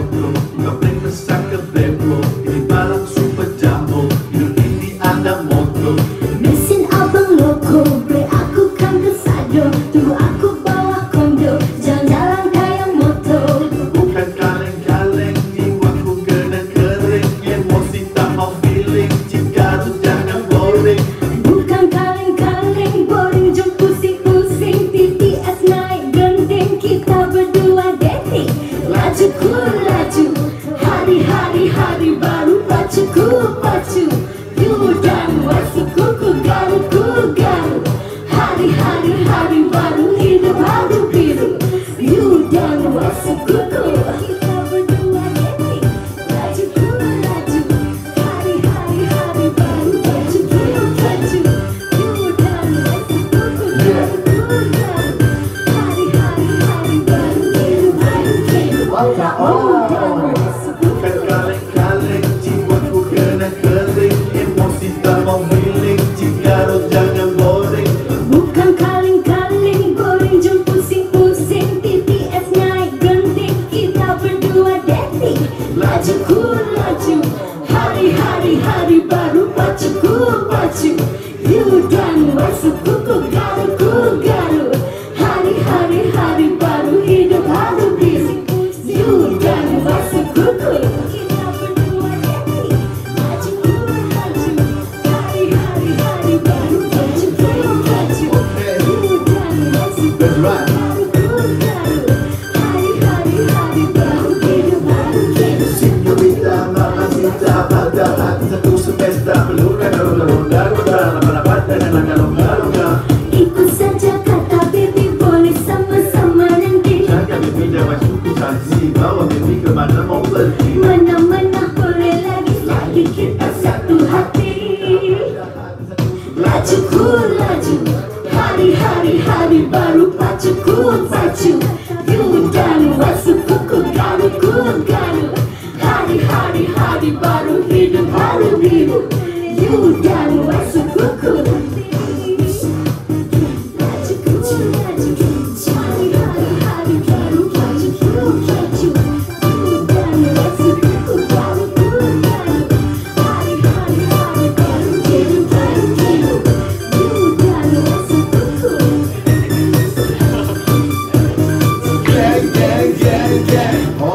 toko, ngapain besar ke bebo. Ini barang super jumbo, hidup ini ada moto. Mesin abang loko, bre aku kan kesado. Tunggu aku bawa kondo, jalan-jalan kayak moto. Bukan kaleng-kaleng, jiwaku kena kering. Emosi tak mau feeling, jika tu jangan boring. Bukan kaleng-kaleng, boring jom pusing-pusing. TTS naik genting, kita berdua dating. Laju ku laju, hari-hari baru pacu-ku pacu. You dan wasiku ku garu. Hari-hari baru hidup haru biru. You dan wasiku ku kita berdua dating. Laju ku laju, hari-hari baru pacu-ku pacu. You dan wasiku ku garu. Hari-hari baru hidup haru biru. Bukan kaleng-kaleng, jiwaku kena kering. Emosi tak mau feeling, jika tu jangan boring. Bukan kaleng-kaleng, boring jom pusing-pusing. TTS naik genting, kita berdua dating. Laju ku laju, hari-hari baru pacu-ku pacu. You dan wasiku ku garu. Hari-hari baru hidup haru biru. You dan wasiku ku kita berdua dating. Laju ku laju, hari-hari baru pacu-ku pacu. You dan wasiku ku garu. Hari-hari baru hidup haru biru. Señorita, mamacita, pada hati satu semesta. Peluna, ronda, lama-lama dengan langkah-langkah. Ikut saja kata baby, boleh sama-sama nanti. Jaga baby jangan putus hati, bawa baby kemana mau pergi. Mana-mana boleh lagi kita satu hati. Laju ku laju, hari-hari baru pacu-ku pacu. You dan wasiku ku garu. Hari-hari baru hidup haru biru. You dan wasiku ku laju ku laju, hari-hari baru pacu-ku pacu. You dan wasiku ku garu. Hari-hari baru hidup haru biru. You dan wasiku ku. Gang, gang, gang, gang.